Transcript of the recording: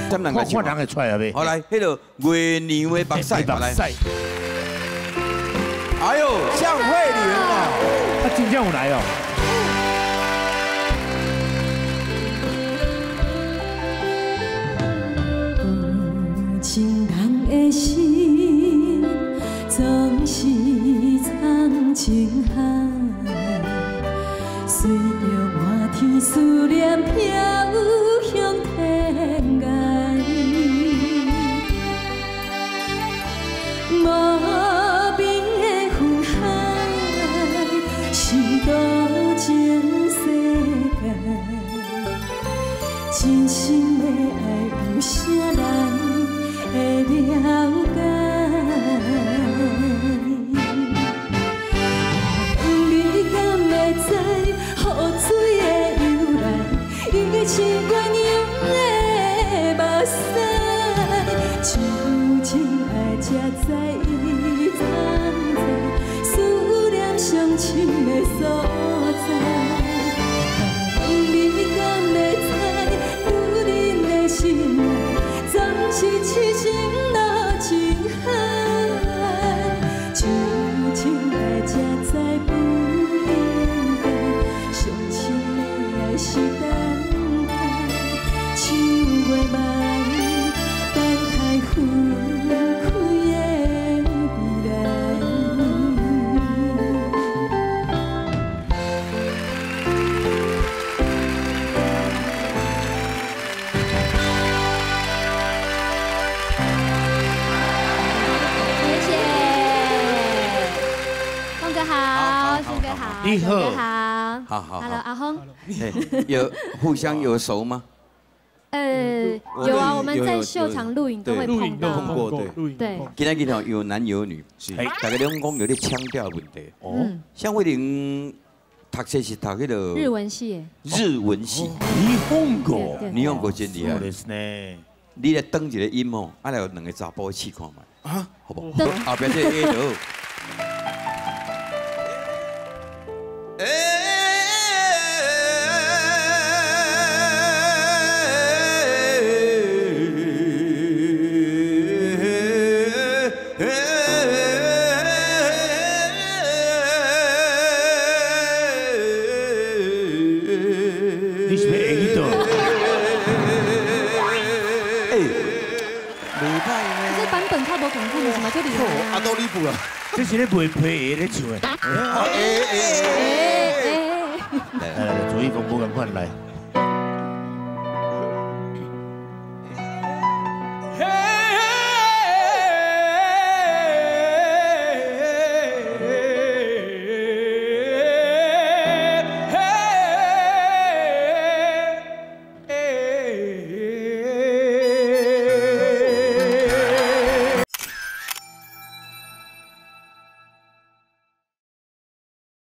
点人个唱， 人会出来呗。 好来，迄个月娘的目屎来。哎呦，江慧莲啊， 他真正有来哦。 情人的心总是藏情海，随着满天思念飘向天涯。无边的云海是多情世界，真心的爱有啥人？ 会了解，你敢会知雨水的由来？伊是月娘的目屎，真情爱才知伊藏在思念上深的所在。你敢会知女人的心内？ 总是痴情落情海，真情爱才知不应该，上深的爱是等待，像月梦等待分开的未来。 你好， 好好 ，Hello， 阿峰， 有互相有熟吗？ 有啊，我们在秀场录影都会碰到， 碰过对。 对， 今天讲有男有女，是大家拢讲有啲腔调问题。哦，像慧玲读册是读迄个日文系， 日文系，你用过真厉害。你来登一个音哦，啊来有两个查甫试看嘛，啊，好不？后边这 A 头。 你是要下去倒？ 袂歹呢。 这版本较无共款，为什么就厉害？ 阿多利布啦， 这是咧卖皮的咧唱的。来，左一峰不赶快来。